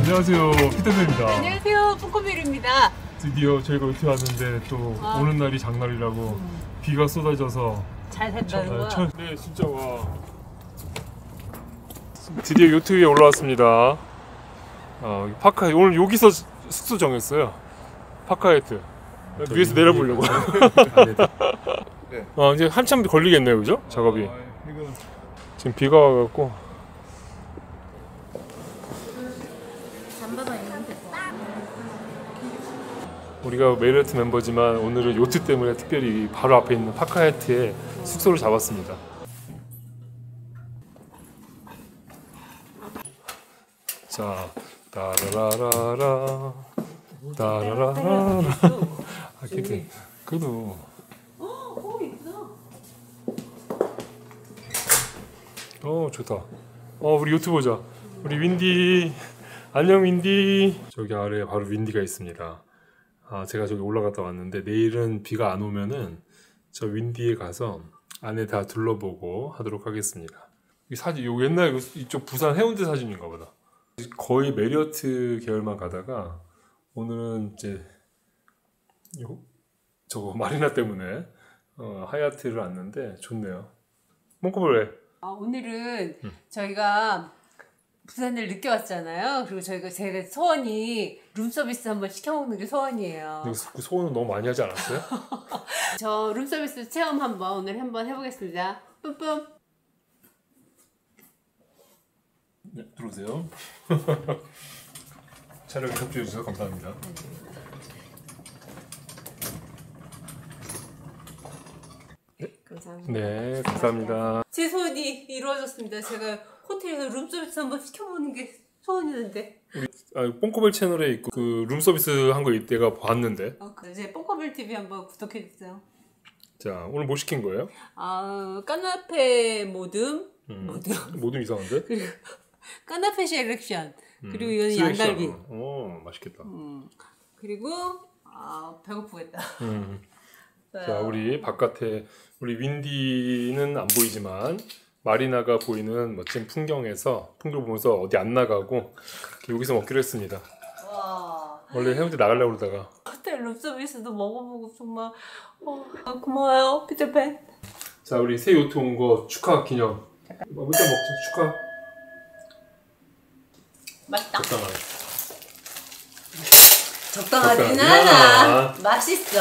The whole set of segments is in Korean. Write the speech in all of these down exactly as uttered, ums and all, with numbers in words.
안녕하세요, 피터쌤입니다. 안녕하세요, 뽕코밀입니다. 드디어 저희가 요트 왔는데 또 아. 오는 날이 장날이라고 음. 비가 쏟아져서 잘 됐다는 거야? 천, 네, 진짜 와. 드디어 요트 위에 올라왔습니다. 어, 파카 오늘 여기서 숙소 정했어요. 파카이트 위에서 내려보려고. 네. 어, 이제 한참 걸리겠네요, 그죠? 작업이. 어, 이거... 지금 비가 와갖고. 우리가 메리어트 멤버지만 오늘은 요트 때문에 특별히 바로 앞에 있는 파카이트에 숙소를 잡았습니다. 자, 따라라라라, 따라라라라. 아, 그래도, 그래도. 어, 있어. 어, 좋다. 어, 우리 요트 보자. 우리 윈디. 안녕, 윈디. 저기 아래에 바로 윈디가 있습니다. 아, 제가 저기 올라갔다 왔는데 내일은 비가 안 오면은 저 윈디에 가서 안에 다 둘러보고 하도록 하겠습니다. 이 사진, 요 옛날 이쪽 부산 해운대 사진인가 보다. 거의 메리어트 계열만 가다가 오늘은 이제 요 저거 마리나 때문에 어, 하얏트를 왔는데 좋네요. 몽코볼레. 아, 오늘은 음. 저희가 부산을 늦게 왔잖아요. 그리고 저희가 제가 소원이 룸서비스 한번 시켜먹는 게 소원이에요. 그 소원은 너무 많이 하지 않았어요? 저 룸서비스 체험 한번 오늘 한번 해보겠습니다. 뿜뿜. 네, 들어오세요. 촬영에 협조해주셔서 감사합니다. 네, 감사합니다. 네, 감사합니다. 제 소원이 이루어졌습니다. 제가 호텔에서 룸서비스 한번 시켜보는 게 소원이었는데. 우리 아, 뽕코벨 채널에 있고 그 룸서비스 한 거 이때가 봤는데. 어, 이제 뽕코벨 티비 한번 구독해주세요. 자, 오늘 뭐 시킨 거예요? 아, 까나페 모듬. 음, 모듬. 모듬 이상한데? 그리고 까나페 셀렉션. 음, 그리고 이건 양갈비. 오, 맛있겠다. 음, 그리고 아, 배고프겠다. 음. 자, 우리 바깥에 우리 윈디는 안 보이지만 마리나가 보이는 멋진 풍경에서 풍경 보면서 어디 안 나가고 여기서 먹기로 했습니다. 와. 원래 해운대 나가려고 그러다가 호텔 룸서비스도 먹어보고 정말 어, 고마워요, 피터팬. 자, 우리 새 요트 온 거 축하 기념. 뭐 일단 먹자. 축하. 맛있다. 적당하네. 적당하진 않아. 맛있어.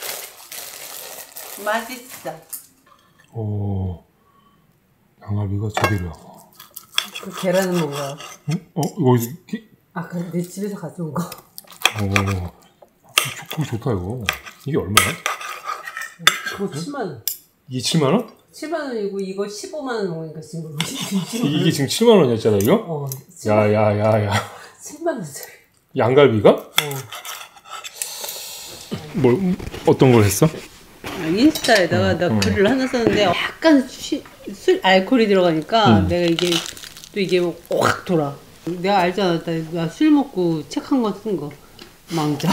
맛있어. 오, 양갈비가 제대로야. 그 계란은 뭔가? 응? 어? 이거 기... 아까 내 집에서 가져온 거. 오, 그거 좋다 이거. 이게 얼마야? 그거 칠만 원. 이게 칠만 원? 칠만 원이고 이거 십오만 원 먹으니까 지금 이게 지금 칠만 원이었잖아 이거? 어. 야야야야. 칠만 원짜리. 양갈비가? 어. 뭘 어떤 걸 했어? 인스타에다가 음, 나 음. 글을 하나 썼는데 약간 쉬, 술 알코올이 들어가니까 음. 내가 이게 또 이게 확 돌아. 내가 알잖아. 나 술 먹고 책 한 권 쓴 거 망자.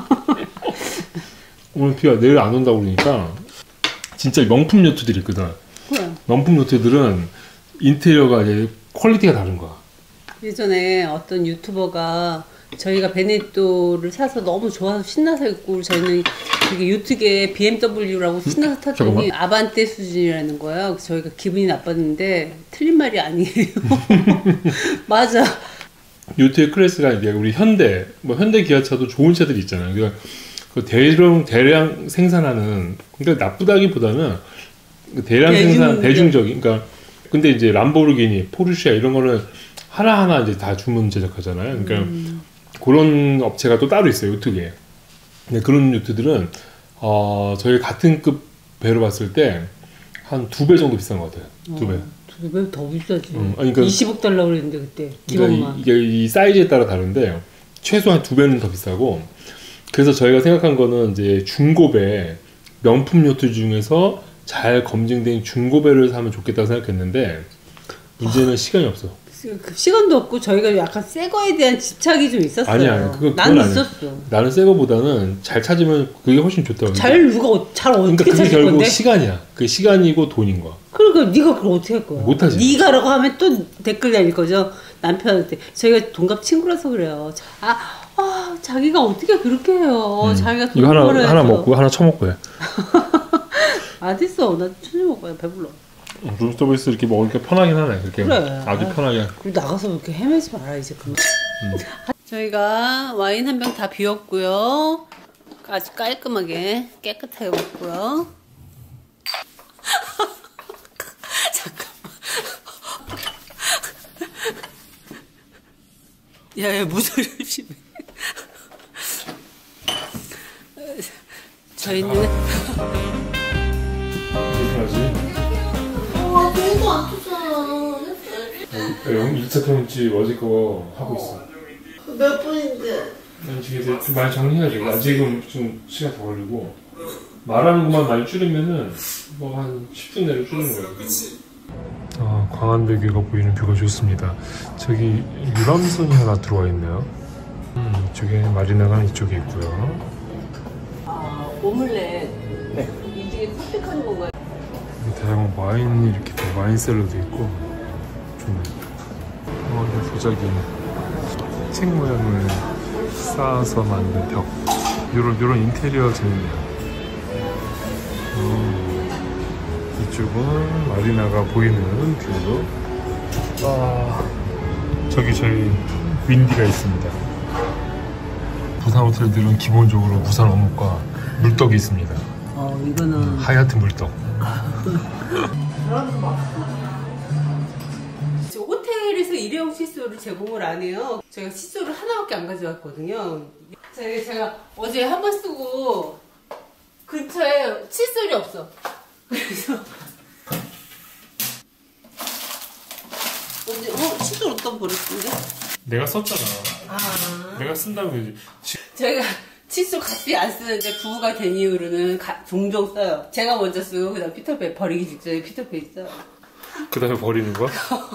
오늘 비가 내일 안 온다고 그러니까 진짜 명품 요트들이 있거든. 그래. 명품 요트들은 인테리어가 이제 퀄리티가 다른 거야. 예전에 어떤 유튜버가 저희가 베네토를 사서 너무 좋아서 신나서 있고 저희는 그게 요트계 비엠더블유라고 신나서 탔더니 아반떼 수준이라는 거예요. 저희가 기분이 나빴는데 틀린 말이 아니에요. 맞아. 요트의 클래스가 이제 우리 현대, 뭐 현대 기아차도 좋은 차들이 있잖아요. 그러니까 그 대량 대량 생산하는, 그러니까 나쁘다기보다는 대량 대중적. 생산 대중적인. 그러니까 근데 이제 람보르기니, 포르쉐 이런 거는 하나 하나 이제 다 주문 제작하잖아요. 그러니까 음. 그런 업체가 또 따로 있어요, 요트계에. 근데 그런 요트들은 어, 저희 같은 급 배로 봤을 때 한 두 배 정도 비싼 것 같아요. 두 배. 두 배 더 비싸지. 음, 아니, 그러니까, 이십억 달러 그랬는데 그때. 그러니까 이, 이게 이 사이즈에 따라 다른데 최소한 두 배는 더 비싸고. 그래서 저희가 생각한 거는 이제 중고배, 명품 요트 중에서 잘 검증된 중고배를 사면 좋겠다고 생각했는데 문제는 아. 시간이 없어. 시간도 없고 저희가 약간 새 거에 대한 집착이 좀 있었어요. 아니야, 그거 난 있었어. 나는 새 거보다는 잘 찾으면 그게 훨씬 좋다고. 잘 누가 잘 어떻게 그러니까 그게 찾을 결국 건데? 시간이야. 그 시간이고 돈인 거야. 그러니까 네가 그걸 어떻게 할 거야? 못하지. 네가라고 하면 또 댓글 달릴 거죠. 남편한테. 저희가 동갑 친구라서 그래요. 자, 아, 아 자기가 어떻게 그렇게 해요? 음. 자기가 돈 이거 하나 벌어야죠. 하나 먹고 하나 처먹고 해. 아 됐어. 나 천천히 먹어요. 배불러. 룸서비스 이렇게 먹으니까 편하긴 하네. 그렇게 그래. 아주 편하게. 그리고 나가서 이렇게 헤매지 마라 이제 그만. 음. 저희가 와인 한 병 다 비웠고요. 아주 깔끔하게 깨끗하게 먹고요. 잠깐만. 야야 무슨 조심해. 저희는 이렇게 하지. 와 너무 안 좋잖아. 영 일 차 편집 어제 거 하고 있어. 몇 분인데? 지금 이제 좀 많이 정리해야 돼. 아직은 좀 시간 더 걸리고 말하는 것만 많이 줄이면은 뭐 한 십 분 내로 줄이는 거예요. 아, 광안대교가 보이는 뷰가 좋습니다. 저기 유람선이 하나 들어와 있네요. 음, 이쪽에 마리나가 이쪽에 있고요. 아 오믈렛. 네. 이쪽에 선택하는 건가요? 여기 다양한 와인이 이렇게 또 와인 셀러도 있고 좋네. 어, 이 도자기 책 모양을 쌓아서 만든 벽. 요런 요런 인테리어 재밌네요. 음, 이쪽은 마리나가 보이는 뷰로. 아, 저기 저희 윈디가 있습니다. 부산 호텔들은 기본적으로 부산 어묵과 물떡이 있습니다. 어 이거는 하얗은 물떡. 저 호텔에서 일회용 칫솔을 제공을 안 해요. 저희가 칫솔을 하나밖에 안 가져왔거든요. 제가, 제가 어제 한 번 쓰고 근처에 칫솔이 없어. 그래서 어제 어 칫솔 어디다 버렸는데? 내가 썼잖아. 아 내가 쓴다고 그러지. 저희가 칫솔 같이 안 쓰는데 부부가 된 이후로는 가, 종종 써요. 제가 먼저 쓰고 그다음 피터팬 버리기 직전에 피터팬 써요. 그 다음에 버리는 거야?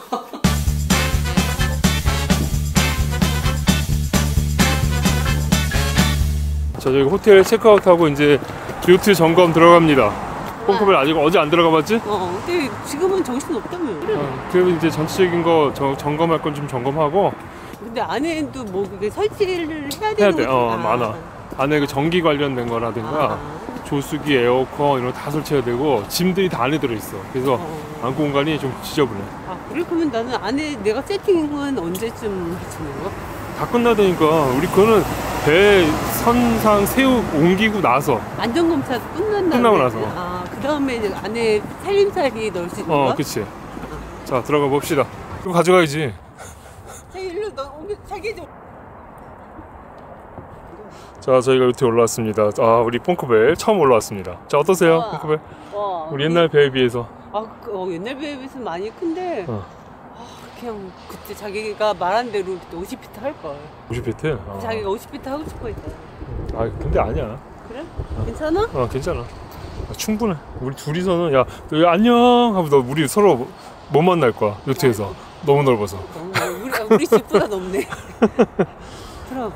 자, 저희 호텔 체크아웃하고 이제 요트 점검 들어갑니다. 뽕커벨 아직 어제 안 들어가 봤지? 어, 근데 지금은 정신 없다며. 어, 그리고 이제 전체적인 거 저, 점검할 건 좀 점검하고 근데 안에도 뭐 그게 설치를 해야 되는 해야 돼. 것도- 어, 아. 많아. 안에 그 전기 관련된 거라든가 아. 조수기, 에어컨 이런 거 다 설치해야 되고 짐들이 다 안에 들어있어. 그래서 어. 안고 공간이 좀 지저분해. 아, 그래? 그러면 나는 안에 내가 세팅은 언제쯤 해주는 거? 다 끝나다니까. 우리 그거는 배 선상 새우 옮기고 나서. 안전검사 끝난 다음에 끝나고 나서. 아, 그 다음에 이제 안에 살림살이 넣을 수 있는 어, 거야? 그치. 자, 들어가 봅시다. 그거 가져가야지. 자, 일로 너 오늘 자기 좀. 자, 저희가 요트에 올라왔습니다. 아, 우리 뽕커벨 처음 올라왔습니다. 자, 어떠세요, 와. 뽕커벨? 와. 우리 옛날 배에 비해서. 아, 그, 어, 옛날 배에 비해서 많이 큰데. 어. 아, 그냥 그때 자기가 말한 대로 오십 피트 할 걸. 오십 피트? 아. 자기가 오십 피트 하고 싶어 했잖아. 아, 근데 아니야. 그래? 괜찮아? 어, 괜찮아. 아, 충분해. 우리 둘이서는, 야, 너 안녕! 하고 너 우리 서로 못 만날 거야, 요트에서. 너무 넓어서. 너무 우리, 우리 집보다 넓네. 들어.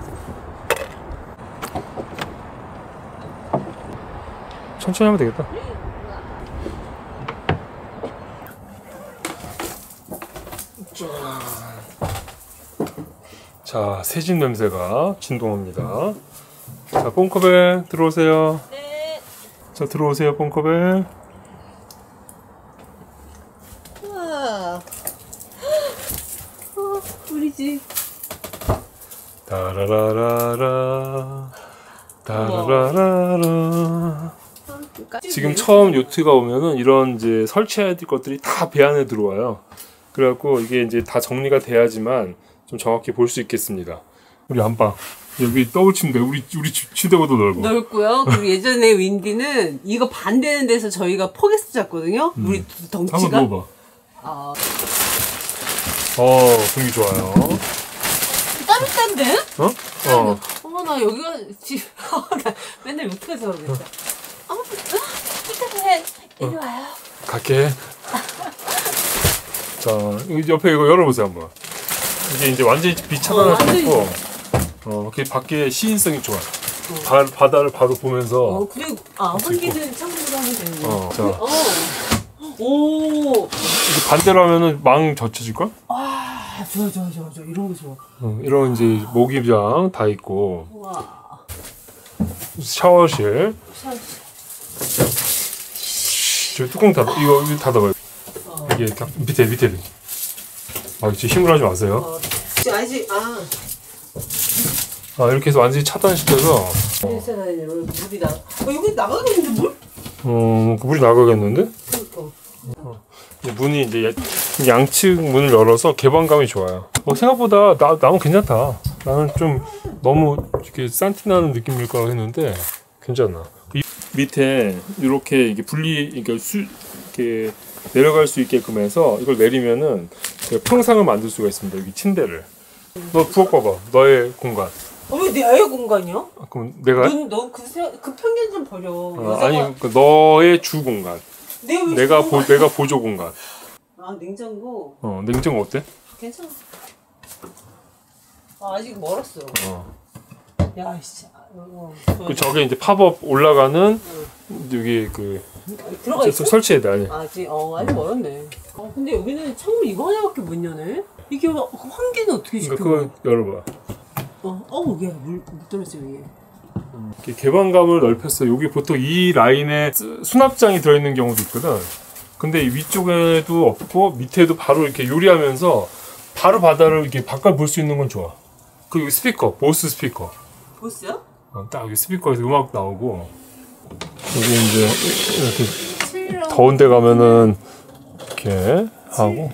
천천히 하면 되겠다. 자, 새집 냄새가 진동합니다. 자, 뽕커벨 들어오세요. 네. 자, 들어오세요, 뽕커벨. 우와. 어, 우리 집. 따라라라라. 따라라라. 그러니까 지금 처음 요트가 오면은 이런 이제 설치해야 될 것들이 다 배 안에 들어와요. 그래갖고 이게 이제 다 정리가 돼야지만 좀 정확히 볼 수 있겠습니다. 우리 안방 여기 더블 침대, 우리 우리 치- 침대보다 넓어. 넓고요. 그리고 예전에 윈디는 이거 반 되는 데서 저희가 포게스 잤거든요. 우리 한번 덩치가. 누워봐. 아, 어, 분위기 좋아요. 따뜻한데? 어? 어. 어머 나 여기가 집. 나 맨날 욕해서 그랬어. 어머, 피터팬 이리 와요. 갈게. 자, 여기 옆에 이거 열어보세요 한번. 이게 이제 완전히 빛 차단할 수 어, 있고, 어, 그 밖에 시인성이 좋아. 바, 바다를 바로 보면서. 어, 그리고 아 환기는 창문으로 하면 되는 거. 어, 자, 어. 오. 이게 반대로 하면은 망 젖혀질 걸? 아, 좋아, 좋아, 좋아, 좋아. 이런 거 좋아. 어, 이런 이제 모기장 다 있고. 와. 샤워실. 저 뚜껑 닫아. 이거 이거 닫아봐요. 어. 이게 딱 밑에 밑에. 아, 진짜 힘을 하지 마세요. 어. 아직 아. 아, 이렇게 해서 완전히 차단시켜서. 그래서 물이 나. 어, 여기 나가겠는데 물? 어, 물이 나가겠는데? 그러니까. 어. 문이 이제 양측 문을 열어서 개방감이 좋아요. 어, 생각보다 나 나무 괜찮다. 나는 좀 너무 이렇게 산티나는 느낌일 거라 했는데 괜찮아. 이 밑에 이렇게 이게 분리, 그러니까 수 이렇게 내려갈 수 있게끔 해서 이걸 내리면은 평상을 만들 수가 있습니다. 여기 침대를. 너 부엌 봐봐. 너의 공간. 어, 왜 내 아예 공간이야? 아, 그럼 내가? 너그 그 편견 좀 버려. 어, 아니 그러니까 너의 주 공간. 내 왜 내가 보 공간? 내가 보조 공간. 아, 냉장고. 어, 냉장고 어때? 괜찮아. 아, 아직 멀었어. 어. 야, 씨. 어, 그 저게 이제 팝업 올라가는 여기 그 들어가 있어? 설치해야 돼. 아니. 아직 어 아직 멀었네. 어 근데 여기는 창문 이거 하나밖에 못 여네. 이게 환기는 어떻게 시켜? 그러니까 그거 열어봐. 어, 어, 얘 물, 물 떨어져 위에. 이렇게 개방감을 넓혔어. 여기 보통 이 라인에 수- 수납장이 들어있는 경우도 있거든. 근데 이 위쪽에도 없고 밑에도 바로 이렇게 요리하면서 바로 바다를 이렇게 바깥 볼 수 있는 건 좋아. 그리고 스피커, 보스 스피커. 보스야? 어, 딱 여기 스피커에서 음악 나오고. 여기 이제 이렇게 더운 데 가면은 이렇게 하고.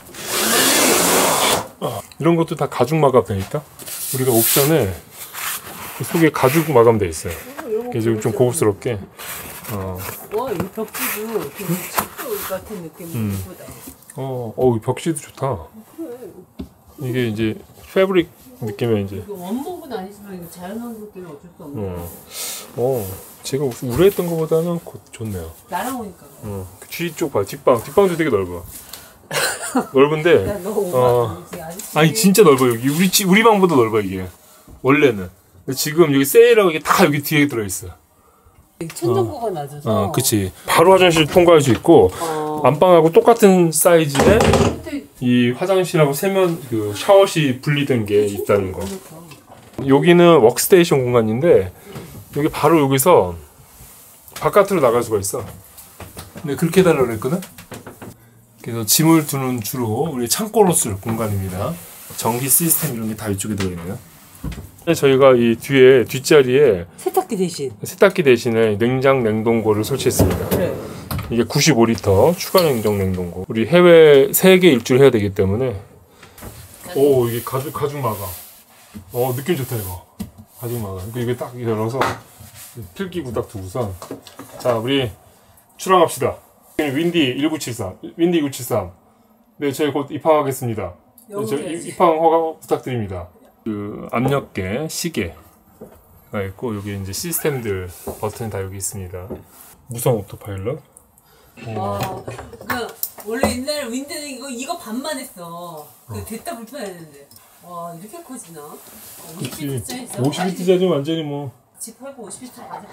어, 이런 것도 다 가죽 마감 돼 있다. 우리가 옵션에 속에 가죽 마감돼 있어요. 이게 좀, 좀 고급스럽게. 어, 와, 이 벽지도 되게 칩도 같은 느낌이 음. 예쁘다. 어, 어, 이 벽지도 좋다. 이게 이제 패브릭 느낌의 이제. 이거 원목은 아니지만 이거 자연환경 때문에 어쩔 수 없는 어, 거. 어, 제가 우려했던 것보다는 고, 좋네요. 나랑 오니까. 어, 그 뒤쪽 봐, 뒷방, 뒷방도 되게 넓어. 넓은데. 야, 너 오바 어. 아니지? 아저씨. 아니 진짜 넓어. 여기 우리 집 우리 방보다 넓어 이게 원래는. 근데 지금 여기 세일하고 이게 다 여기 뒤에 들어있어. 천정고가 낮아서. 어, 그치. 바로 화장실 통과할 수 있고 어. 안방하고 똑같은 사이즈에 근데 이 화장실하고 세면 그 샤워실 분리된 게 있다는 거. 그러니까. 여기는 워크스테이션 공간인데 여기 바로 여기서 바깥으로 나갈 수가 있어. 근데 그렇게 해달라고 그랬거든. 그래서 짐을 두는 주로 우리 창고로 쓸 공간입니다. 전기 시스템 이런 게 다 이쪽에 들어있네요. 저희가 이 뒤에 뒷자리에 세탁기 대신. 세탁기 대신에 냉장 냉동고를 설치했습니다. 그래. 이게 구십오 리터 추가 냉장 냉동고. 우리 해외 세 개 일주를 해야 되기 때문에. 오, 이게 가죽 가죽 마감. 어, 느낌 좋다 이거. 가죽 마감. 이게 딱 열어서 필기구 딱 두고서 자, 우리 출항합시다. 윈디 일구칠삼, 윈디 일구칠삼. 네, 저희 곧 입항하겠습니다. 네, 저 이- 입항 허가 부탁드립니다. 그 압력계, 시계가 있고 여기 이제 시스템들 버튼 다 여기 있습니다. 무선 오토파일럿. 와, 그 원래 옛날 윈드는 이거 이거 반만 했어. 그 됐다 불편했는데. 와, 이렇게 커지나? 오십 피트짜리 있어. 오십 피트짜리 완전히 뭐 집 팔고 오십 피트 가자.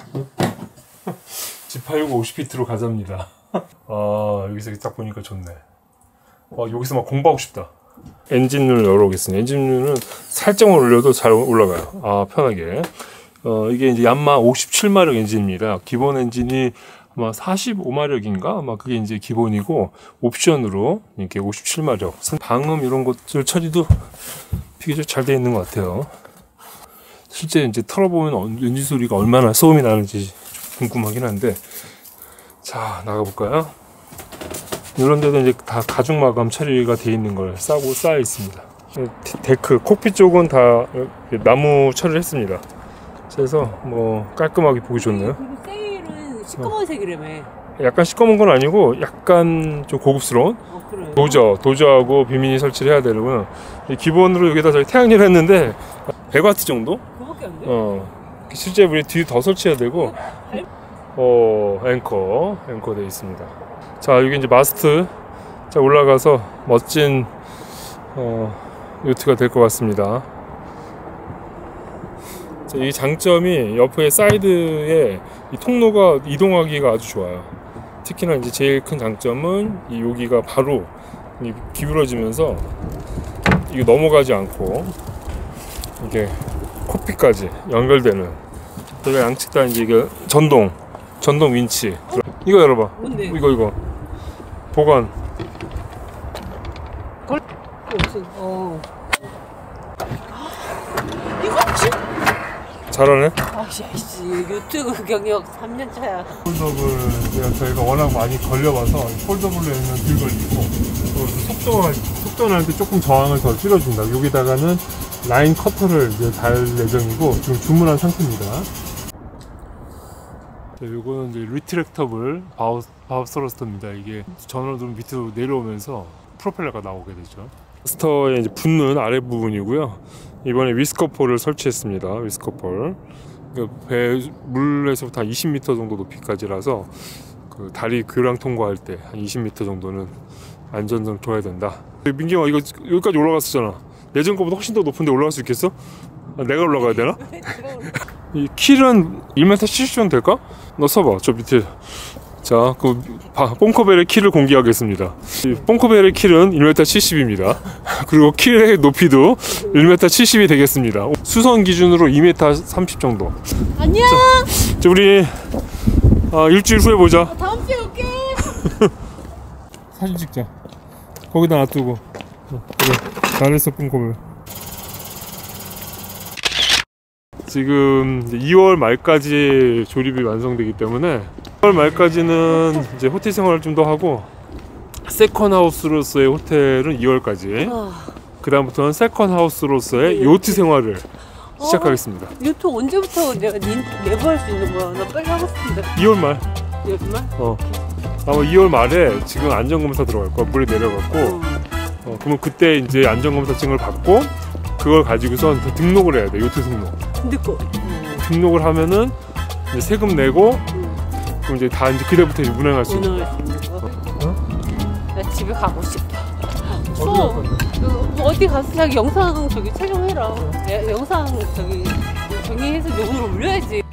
집 팔고 오십 피트로 가자입니다. 아, 여기서 딱 보니까 좋네. 와, 여기서 막 공부하고 싶다. 엔진을 열어보겠습니다. 엔진은 살짝만 올려도 잘 올라가요. 아, 편하게. 어, 이게 이제 얀마 오십칠 마력 엔진입니다. 기본 엔진이 아마 사십오 마력인가? 아마 그게 이제 기본이고, 옵션으로 이렇게 오십칠 마력. 방음 이런 것들 처리도 비교적 잘 되어 있는 것 같아요. 실제 이제 털어보면 엔진 소리가 얼마나 소음이 나는지 좀 궁금하긴 한데, 자, 나가볼까요? 이런 데도 이제 다 가죽 마감 처리가 되어 있는 걸 싸고 쌓여 있습니다. 데크, 콕핏 쪽은 다 나무 처리를 했습니다. 그래서 뭐 깔끔하게 보기 좋네요. 그리고 세일은 시꺼먼색이라며. 약간 시꺼먼 건 아니고 약간 좀 고급스러운 어, 그래. 도저, 도저하고 비미니 설치를 해야 되고요. 기본으로 여기다 저희 태양열 했는데 백 와트 정도? 그거밖에 안 돼? 어, 실제 우리 뒤 더 설치해야 되고. 어, 앵커, 앵커 되어 있습니다. 자, 여기 이제 마스트. 자, 올라가서 멋진 어, 요트가 될 것 같습니다. 자, 이 장점이 옆에 사이드에 이 통로가 이동하기가 아주 좋아요. 특히나 이제 제일 큰 장점은 이 여기가 바로 이 기울어지면서 이게 넘어가지 않고 이게 코피까지 연결되는. 여기가 양측 다 이제 이게 전동 전동 윈치. 이거 열어봐. 뭔데? 이거 이거 보관. 걸 무슨 어. 이거 진 잘하네. 아씨 아씨 유튜브 경력 삼 년 차야. 폴더블 저희가 워낙 많이 걸려봐서 폴더블에는 덜 걸리고 또 속도가 속도는 때 조금 저항을 더 줄여준다. 여기다가는 라인 커터를 이제 달 예정이고 지금 주문한 상태입니다. 자, 요거는 이제 리트랙터블 바우 바우 스러스터입니다. 이게 전원을 누르면 밑으로 내려오면서 프로펠러가 나오게 되죠. 스터에 이제 붙는 아래 부분이고요. 이번에 위스커폴을 설치했습니다. 위스커폴. 배 물에서부터 한 이십 미터 정도 높이까지라서 그 다리 교량 통과할 때 한 이십 미터 정도는 안전성 줘야 된다. 민경아 이거 여기까지 올라갔었잖아. 예전 거보다 훨씬 더 높은데 올라갈 수 있겠어? 아, 내가 올라가야 되나? 이 킬은 일 미터 칠십 정도 될까? 너 써봐 저 밑에. 자, 그 뽕커벨의 키를 공개하겠습니다. 이 뽕커벨의 킬은 일 미터 칠십입니다. 그리고 킬의 높이도 일 미터 칠십이 되겠습니다. 수선 기준으로 이 미터 삼십 정도. 안녕. 자, 우리 아, 일주일 후에 보자. 다음 주에 올게. 사진 찍자. 거기다 놔두고. 어, 그래. 잘했어 뽕커벨. 지금 이월 말까지 조립이 완성되기 때문에 이월 말까지는 이제 호텔 생활을 좀 더 하고 세컨 하우스로서의 호텔은 이월까지. 어. 그 다음부터는 세컨 하우스로서의 요트 생활을 어. 시작하겠습니다. 유튜브 언제부터 내가 닌 내부할 수 있는 거야? 나 빨리 하고 싶은데. 이월 말. 정말? 어. 아마 이월 말에 지금 안전검사 들어갈 거야. 물이 내려갔고. 어. 어, 그러면 그때 이제 안전검사증을 받고 그걸 가지고선 등록을 해야 돼. 요트 등록. 근데 거. 등록을 하면은 이제 세금 내고 응. 그럼 이제 다 이제 그때부터 이제 운행할 수 있는. 운영할 수 있는 거. 어? 나 집에 가고 싶다. 어디 추워. 갈 건데? 그, 어디 가서 자기 영상 저기 촬영해라. 야, 영상 저기 정리해서 녹음을 올려야지.